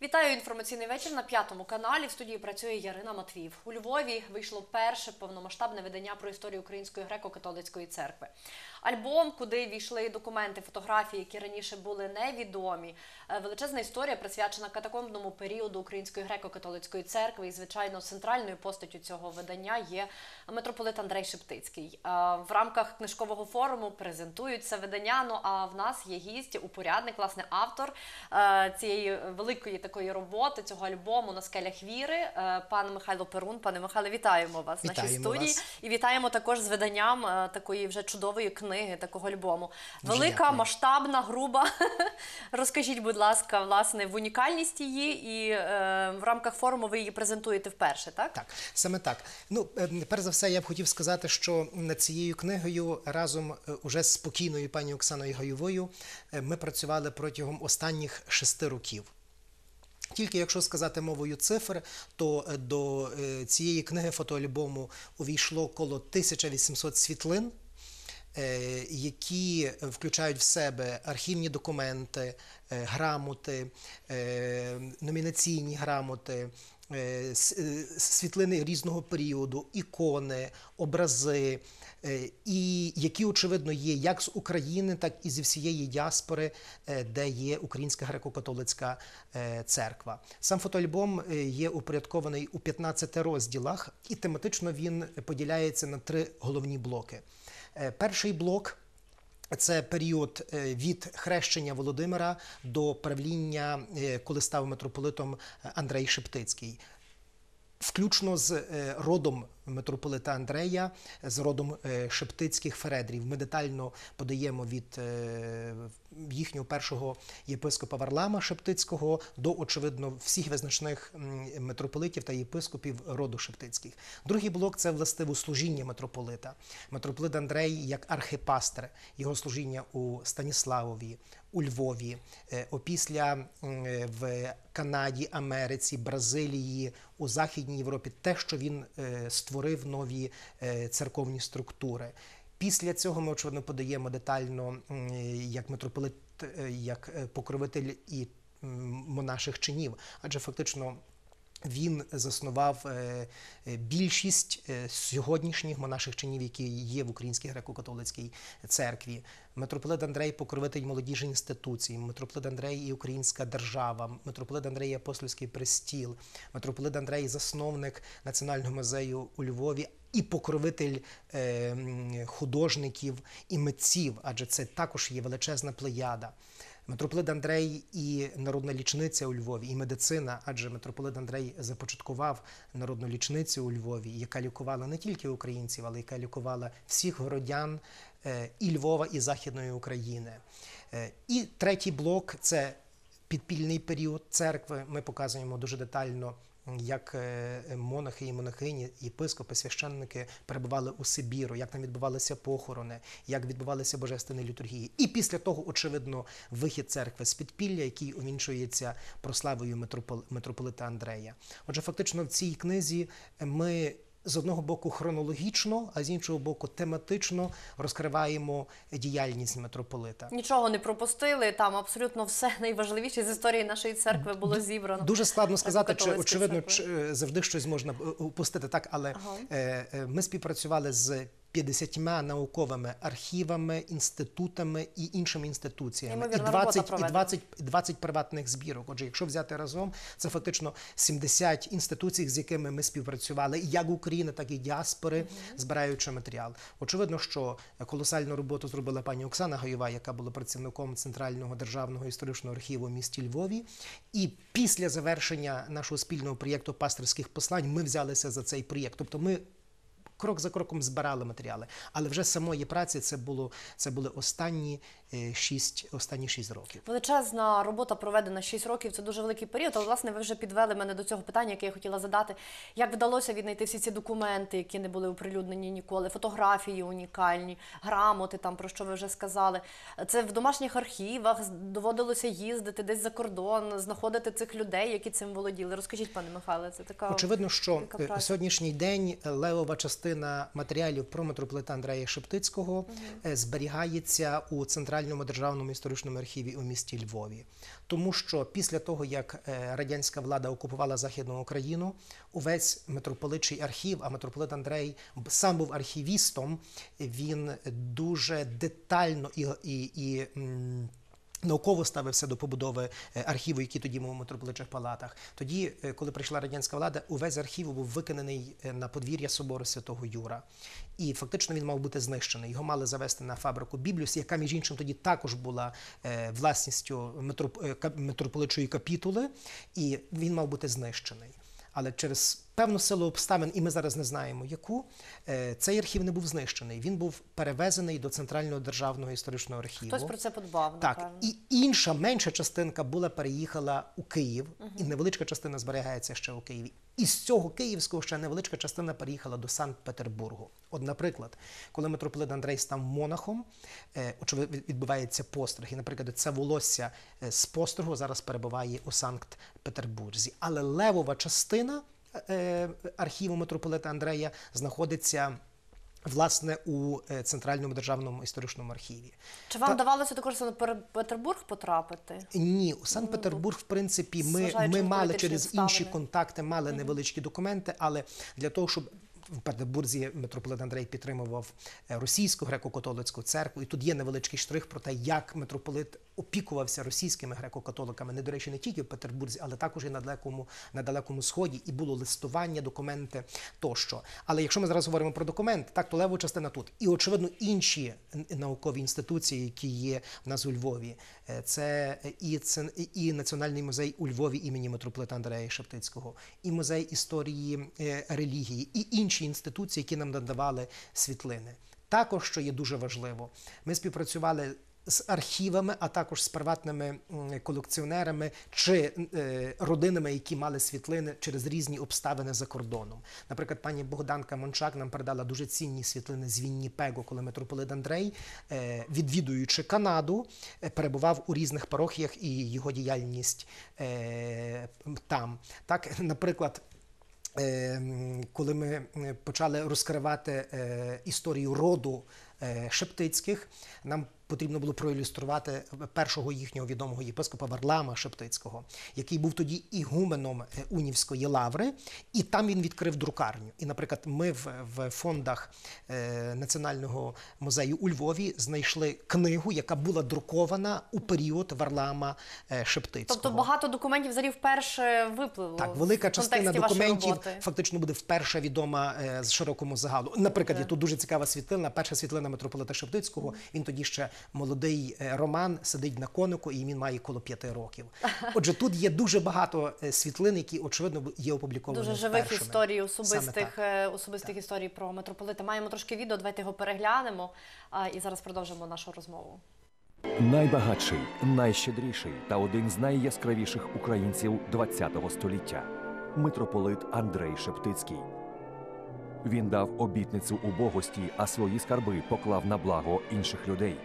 Вітаю, інформаційний вечір на П'ятому каналі. В студії працює Ярина Матвіїв. У Львові вийшло перше повномасштабне видання про історію Української греко-католицької церкви. Альбом, куди війшли документи, фотографії, які раніше були невідомі. Величезна історія, присвячена катакомбному періоду Української греко-католицької церкви. І, звичайно, центральною постаттю цього видання є митрополит Андрей Шептицький. В рамках книжкового форуму презентують це видання, ну а в нас є гість, упорядник, власне, автор цієї великої такої роботи, цього альбому «На скелях віри», пан Михайло Перун. Пане Михайле, вітаємо вас в нашій студії. І вітаємо також з виданням такої вже чудової книги, такого альбому. Велика, масштабна, груба. Розкажіть, будь ласка, власне, в унікальність її, і в рамках форуму ви її презентуєте вперше, так? Так, саме так. Ну, перш за все, я б хотів сказати, що над цією книгою разом уже з покійною пані Оксаною Гайовою ми працювали протягом останніх 6 років. Тільки якщо сказати мовою цифр, то до цієї книги фотоальбому увійшло коло 1800 світлин, які включають в себе архівні документи, грамоти, номінаційні грамоти, світлини різного періоду, ікони, образи, і які, очевидно, є як з України, так і зі всієї діаспори, де є Українська греко-католицька церква. Сам фотоальбом є упорядкований у 15 розділах, і тематично він поділяється на 3 головні блоки. Перший блок – це період від хрещення Володимира до правління, коли став митрополитом Андрей Шептицький. Включно з родом митрополита Андрея, з родом Шептицьких Фередрів. Ми детально подаємо від їхнього першого єпископа Варлама Шептицького до, очевидно, всіх визначних митрополитів та єпископів роду Шептицьких. Другий блок – це властиво служіння митрополита. Митрополит Андрей як архипастир, його служіння у Станіславові, у Львові, опісля в Канаді, Америці, Бразилії, у Західній Європі, те, що він створив нові церковні структури. Після цього ми, очевидно, подаємо детально як митрополит, як покровитель і монаших чинів, адже фактично він заснував більшість сьогоднішніх монаших чинів, які є в Українській греко-католицькій церкві. Митрополит Андрей – покровитель молодіжних інституцій, митрополит Андрей і Українська держава, митрополит Андрей – Апостольський престіл, митрополит Андрей – засновник Національного музею у Львові і покровитель художників і митців, адже це також є величезна плеяда. Митрополит Андрей і народна лічниця у Львові, і медицина, адже митрополит Андрей започаткував народну лічницю у Львові, яка лікувала не тільки українців, але яка лікувала всіх городян і Львова, і Західної України. І третій блок – це підпільний період церкви. Ми показуємо дуже детально, як монахи і монахині, єпископи, священники перебували у Сибіру, як там відбувалися похорони, як відбувалися божественні літургії. І після того, очевидно, вихід церкви з підпілля, який увінчується прославою митрополита Андрея. Отже, фактично в цій книзі ми з одного боку хронологічно, а з іншого боку тематично розкриваємо діяльність митрополита. Нічого не пропустили, там абсолютно все найважливіше з історії нашої церкви було зібрано. Дуже складно сказати, чи, очевидно, завжди щось можна упустити, так, але ми співпрацювали з 50 науковими архівами, інститутами і іншими інституціями. І 20 приватних збірок. Отже, якщо взяти разом, це фактично 70 інституцій, з якими ми співпрацювали, як України, так і діаспори, збираючи матеріал. Очевидно, що колосальну роботу зробила пані Оксана Гайова, яка була працівником Центрального державного історичного архіву в місті Львові. І після завершення нашого спільного проєкту «Пастирських послань» ми взялися за цей проєкт. Тобто ми крок за кроком збирали матеріали. Але вже самої праці це були останні 6 років. Величезна робота проведена 6 років, це дуже великий період. Але, власне, ви вже підвели мене до цього питання, яке я хотіла задати. Як вдалося віднайти всі ці документи, які не були оприлюднені ніколи, фотографії унікальні, грамоти, там, про що ви вже сказали. Це в домашніх архівах, доводилося їздити десь за кордон, знаходити цих людей, які цим володіли. Розкажіть, пане Михайле, це така... Очевидно, що сьогоднішній день левова частина частина матеріалів про митрополита Андрея Шептицького зберігається у Центральному державному історичному архіві у місті Львові. Тому що після того, як радянська влада окупувала Західну Україну, увесь митрополитчий архів, а митрополит Андрей сам був архівістом, він дуже детально і науково ставився до побудови архіву, який тоді був у митрополитчих палатах. Тоді, коли прийшла радянська влада, увесь архів був викинений на подвір'я собору Святого Юра. І фактично він мав бути знищений. Його мали завести на фабрику Бібліус, яка, між іншим, тоді також була власністю митрополитчої капітули, і він мав бути знищений. Але через певну силу обставин, і ми зараз не знаємо яку, цей архів не був знищений. Він був перевезений до Центрального державного історичного архіву. Хтось про це подбав, так, напевно. і інша, менша частинка переїхала у Київ, і невеличка частина зберігається ще у Києві. І з цього київського ще невеличка частина переїхала до Санкт-Петербургу. От, наприклад, коли митрополит Андрей став монахом, очевидно, відбувається постриг. І, наприклад, це волосся з постригу зараз перебуває у Санкт-Петербурзі. Але левова частина архіву митрополита Андрея знаходиться, власне, у Центральному державному історичному архіві. Чи вам вдавалося також в Санкт-Петербург потрапити? Ні, у Санкт-Петербург, в принципі, ми мали через інші контакти, мали невеличкі документи, але для того, щоб в Петербурзі митрополит Андрей підтримував російську греко-католицьку церкву, і тут є невеличкий штрих про те, як митрополит опікувався російськими греко-католиками, не, до речі, не тільки в Петербурзі, але також і на Далекому Сході, і було листування, документи тощо. Але якщо ми зараз говоримо про документи, так, то левова частина тут. І, очевидно, інші наукові інституції, які є в нас у Львові, це і Національний музей у Львові імені митрополита Андрея Шептицького, і музей історії релігії, і інші інституції, які нам надавали світлини. Також, що є дуже важливо, ми співпрацювали з архівами, а також з приватними колекціонерами чи родинами, які мали світлини через різні обставини за кордоном. Наприклад, пані Богданка Мончак нам передала дуже цінні світлини з Вінніпегу, коли митрополит Андрей, відвідуючи Канаду, перебував у різних парохіях і його діяльність там. Так, наприклад, коли ми почали розкривати історію роду Шептицьких, нам потрібно було проілюструвати першого їхнього відомого єпископа Варлама Шептицького, який був тоді ігуменом Унівської лаври, і там він відкрив друкарню. І, наприклад, ми в фондах Національного музею у Львові знайшли книгу, яка була друкована у період Варлама Шептицького. Тобто багато документів взагалі вперше випливло. Так, велика частина документів роботи фактично буде вперше відома з широкому загалу. Наприклад, є тут дуже цікава світлина, перша світлина митрополита Шептицького, він тоді ще молодий Роман, сидить на конику, і він має коло 5 років. Отже, тут є дуже багато світлин, які, очевидно, є опубліковані дуже живих першими. історій, особистих історій про митрополита. Маємо трошки відео, давайте його переглянемо і зараз продовжимо нашу розмову. Найбагатший, найщедріший та один з найяскравіших українців ХХ століття – митрополит Андрей Шептицький. Він дав обітницю убогості, а свої скарби поклав на благо інших людей.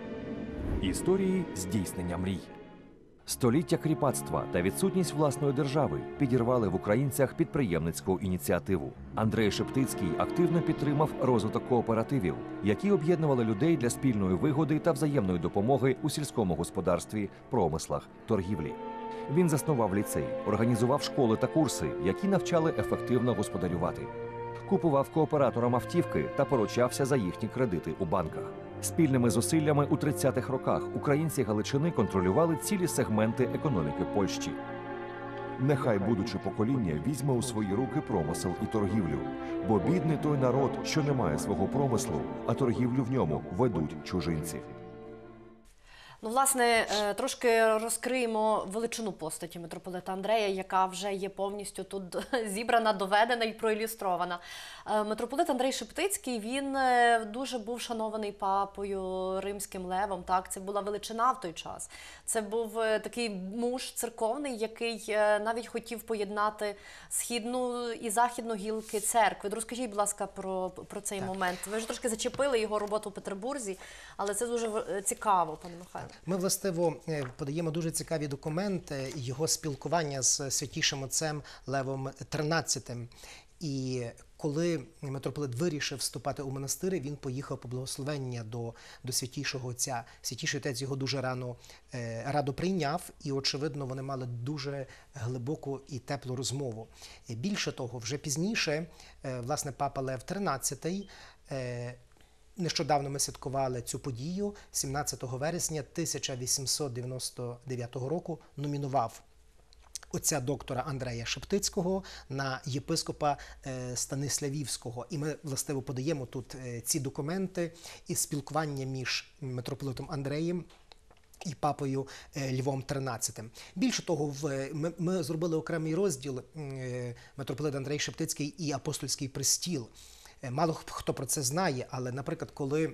Історії здійснення мрій. Століття кріпацтва та відсутність власної держави підірвали в українцях підприємницьку ініціативу. Андрей Шептицький активно підтримав розвиток кооперативів, які об'єднували людей для спільної вигоди та взаємної допомоги у сільському господарстві, промислах, торгівлі. Він заснував ліцей, організував школи та курси, які навчали ефективно господарювати. Купував кооператорам автівки та поручався за їхні кредити у банках. Спільними зусиллями у 30-х роках українці Галичини контролювали цілі сегменти економіки Польщі. Нехай будуче покоління візьме у свої руки промисел і торгівлю, бо бідний той народ, що не має свого промислу, а торгівлю в ньому ведуть чужинці. Ну, власне, трошки розкриємо величину постаті митрополита Андрея, яка вже є повністю тут зібрана, доведена і проілюстрована. Митрополит Андрей Шептицький, він дуже був шанований папою, римським левом. Так? Це була величина в той час. Це був такий муж церковний, який навіть хотів поєднати східну і західну гілки церкви. Розкажіть, будь ласка, про цей момент. Ви ж трошки зачепили його роботу у Петербурзі, але це дуже цікаво, пане Михайло. Ми, властиво, подаємо дуже цікаві документи його спілкування з святішим отцем Левом XIII. І коли митрополит вирішив вступати у монастири, він поїхав по благословення до святішого отця. Святіший отець його дуже радо прийняв, і, очевидно, вони мали дуже глибоку і теплу розмову. Більше того, вже пізніше, власне, папа Лев XIII, нещодавно ми святкували цю подію, 17 вересня 1899 року номінував отця доктора Андрея Шептицького на єпископа Станиславівського. І ми, властиво, подаємо тут ці документи із спілкування між митрополитом Андреєм і папою Львом XIII. Більше того, ми зробили окремий розділ митрополит Андрей Шептицький і апостольський престіл. Мало хто про це знає, але, наприклад, коли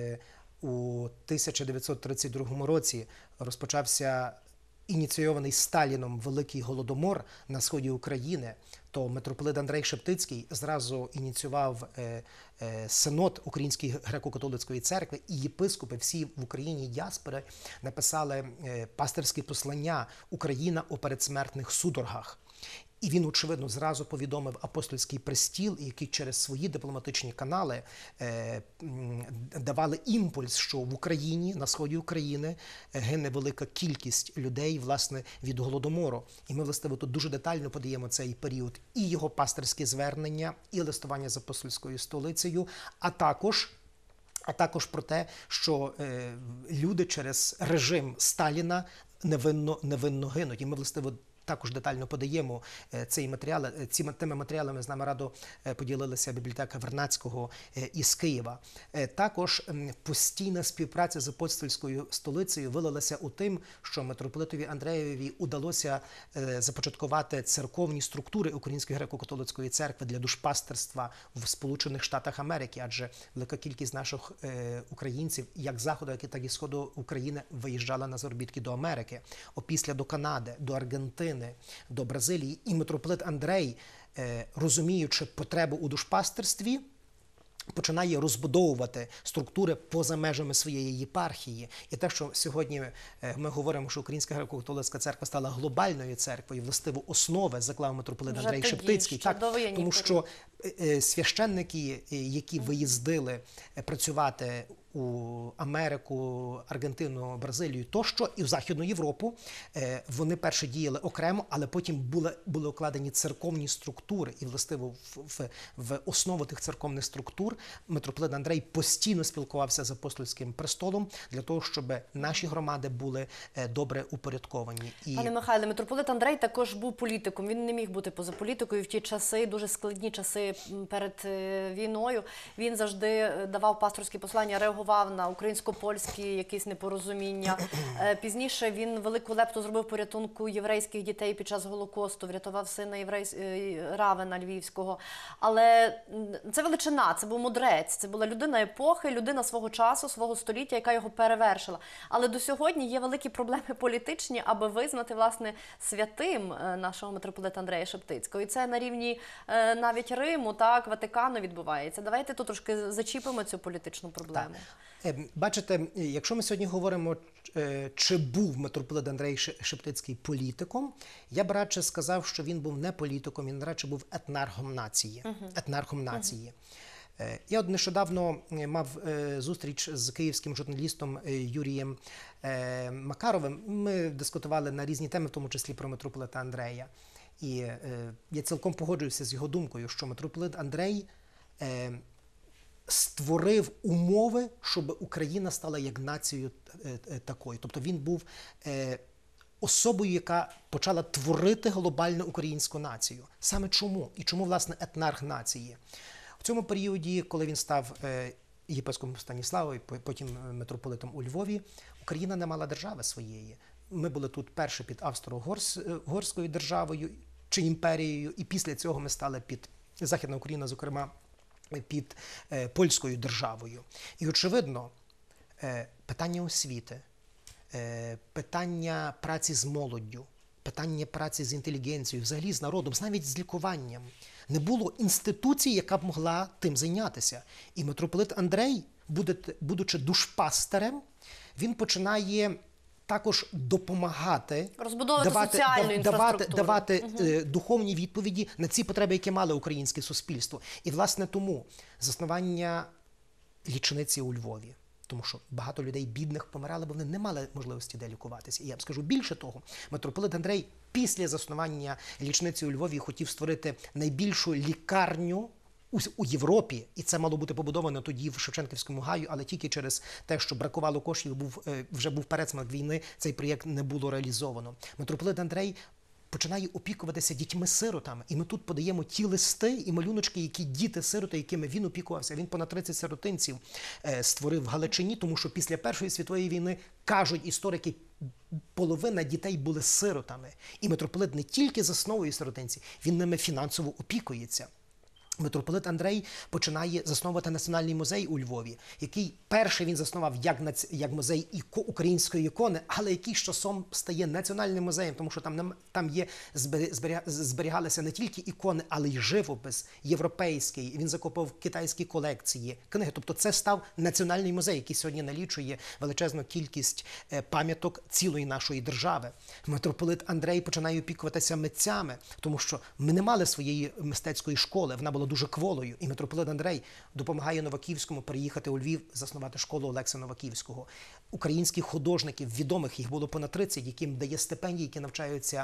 у 1932 році розпочався ініційований Сталіном Великий Голодомор на сході України, то митрополит Андрей Шептицький зразу ініціював синод Української греко-католицької церкви, і єпископи всі в Україні діаспори написали пастирське послання «Україна у передсмертних судорогах». І він, очевидно, зразу повідомив апостольський престіл, який через свої дипломатичні канали давали імпульс, що в Україні, на сході України, гине велика кількість людей, власне, від Голодомору. І ми, власне, тут дуже детально подаємо цей період і його пастирські звернення, і листування з апостольською столицею, а також про те, що люди через режим Сталіна невинно гинуть. І ми, власне, також детально подаємо цей матеріал. Тими матеріалами з нами радо поділилася бібліотека Вернадського із Києва. Також постійна співпраця з апостольською столицею вилилася у тим, що митрополитові Андреєві удалося започаткувати церковні структури Української греко-католицької церкви для душпастерства в Сполучених Штатах Америки, адже велика кількість наших українців, як з заходу, так і сходу України, виїжджала на заробітки до Америки, опісля до Канади, до Аргентини, до Бразилії. І митрополит Андрей, розуміючи потребу у душпастерстві, починає розбудовувати структури поза межами своєї єпархії. І те, що сьогодні ми говоримо, що Українська греко-католицька церква стала глобальною церквою, властиво основи заклав митрополит Андрей Шептицький. Так, тому що священники, які виїздили працювати у Америку, Аргентину, Бразилію тощо, і в Західну Європу, вони перше діяли окремо, але потім були укладені церковні структури. І, властиво, в основу тих церковних структур митрополит Андрей постійно спілкувався з апостольським престолом для того, щоб наші громади були добре упорядковані. Пане Михайле, митрополит Андрей також був політиком. Він не міг бути поза політикою в ті часи, дуже складні часи перед війною. Він завжди давав пасторські послання, реагував на українсько-польські якісь непорозуміння. Пізніше він велику лепту зробив по рятунку єврейських дітей під час Голокосту, врятував сина Равена Львівського. Але це величина, це був мудрець, це була людина епохи, людина свого часу, свого століття, яка його перевершила. Але до сьогодні є великі проблеми політичні, аби визнати, власне, святим нашого митрополита Андрея Шептицького. І це на рівні навіть Риму, так, Ватикану відбувається. Давайте тут трошки зачіпимо цю політичну проблему. Так. Бачите, якщо ми сьогодні говоримо, чи був митрополит Андрей Шептицький політиком, я б радше сказав, що він був не політиком, він радше був етнархом нації. Я от нещодавно мав зустріч з київським журналістом Юрієм Макаровим. Ми дискутували на різні теми, в тому числі про митрополита Андрея. І я цілком погоджуюся з його думкою, що митрополит Андрей створив умови, щоб Україна стала як нацією такою. Тобто він був особою, яка почала творити глобальну українську націю. Саме чому? І чому, власне, етнарх нації? В цьому періоді, коли він став єпископом Станіславою, потім митрополитом у Львові, Україна не мала держави своєї. Ми були тут перше під Австро-Угорською державою чи імперією, і після цього ми стали під Західна Україна, зокрема, під польською державою. І, очевидно, питання освіти, питання праці з молоддю, питання праці з інтелігенцією, взагалі з народом, навіть з лікуванням. Не було інституції, яка б могла тим зайнятися. І митрополит Андрей, будучи душпастерем, він починає також допомагати Розбудовувати соціальну інфраструктуру. давати духовні відповіді на ці потреби, які мали українське суспільство. І, власне, тому заснування лічниці у Львові. Тому що багато людей бідних помирали, бо вони не мали можливості де лікуватися. І я б скажу більше того, митрополит Андрей після заснування лічниці у Львові хотів створити найбільшу лікарню у Європі, і це мало бути побудовано тоді в Шевченківському гаю, але тільки через те, що бракувало коштів, вже був передсмак війни, цей проєкт не було реалізовано. Митрополит Андрей починає опікуватися дітьми-сиротами. І ми тут подаємо ті листи і малюночки, які діти-сироти, якими він опікувався. Він понад 30 сиротинців створив в Галичині, тому що після Першої світової війни, кажуть історики, половина дітей були сиротами. І митрополит не тільки засновує сиротинці, він ними фінансово опікується. Митрополит Андрей починає засновувати Національний музей у Львові, який перший він заснував як музей української ікони, але який з часом стає національним музеєм, тому що там зберігалися не тільки ікони, але й живопис європейський. Він закупив китайські колекції, книги. Тобто це став національний музей, який сьогодні налічує величезну кількість пам'яток цілої нашої держави. Митрополит Андрей починає опікуватися митцями, тому що ми не мали своєї мистецької школи, вона була дуже кволою. І митрополит Андрей допомагає Новаківському переїхати у Львів, заснувати школу Олекса Новаківського. Українських художників, відомих, їх було понад 30, яким дає стипендії, які навчаються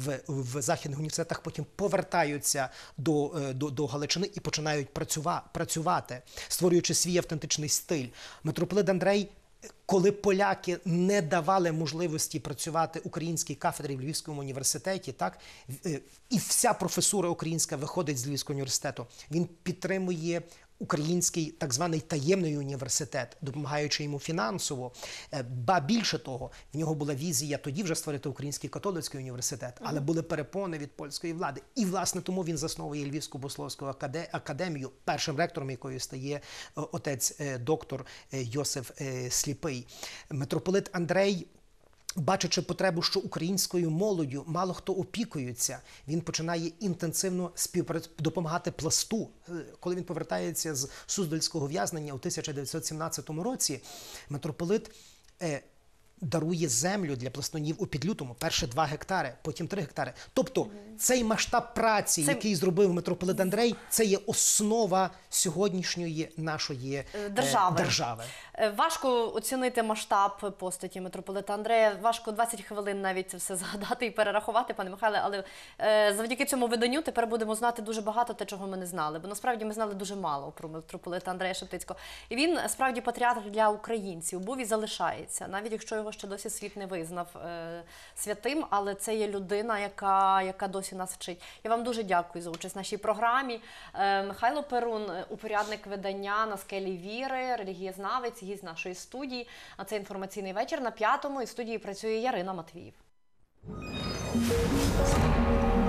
в західних університетах, потім повертаються до Галичини і починають працювати, створюючи свій автентичний стиль. Митрополит Андрей, коли поляки не давали можливості працювати українській кафедрі в Львівському університеті, так, і вся професура українська виходить з Львівського університету, він підтримує український так званий таємний університет, допомагаючи йому фінансово. Ба більше того, в нього була візія тоді вже створити Український католицький університет, але були перепони від польської влади. І, власне, тому він засновує Львівську богословську академію, першим ректором якої стає отець доктор Йосиф Сліпий. Митрополит Андрей, бачачи потребу, що українською молоддю мало хто опікується, він починає інтенсивно допомагати Пласту. Коли він повертається з Суздальського в'язнення у 1917 році, митрополит дарує землю для пластунів у Підлютому. Перше 2 гектари, потім 3 гектари. Тобто цей масштаб праці, який зробив митрополит Андрей, це є основа сьогоднішньої нашої держави. Важко оцінити масштаб постаті митрополита Андрея. Важко 20 хвилин навіть це все згадати і перерахувати, пане Михайле, але завдяки цьому виданню тепер будемо знати дуже багато те, чого ми не знали. Бо насправді ми знали дуже мало про митрополита Андрея Шептицького. І він справді патріарх для українців, був і залишається, навіть якщо його ще досі світ не визнав святим, але це є людина, яка досі нас вчить. Я вам дуже дякую за участь в нашій програмі. Михайло Перун, упорядник видання «На скелі віри», релігієзнавець, гість нашої студії. А це інформаційний вечір на 5-му, і в студії працює Ярина Матвіїв.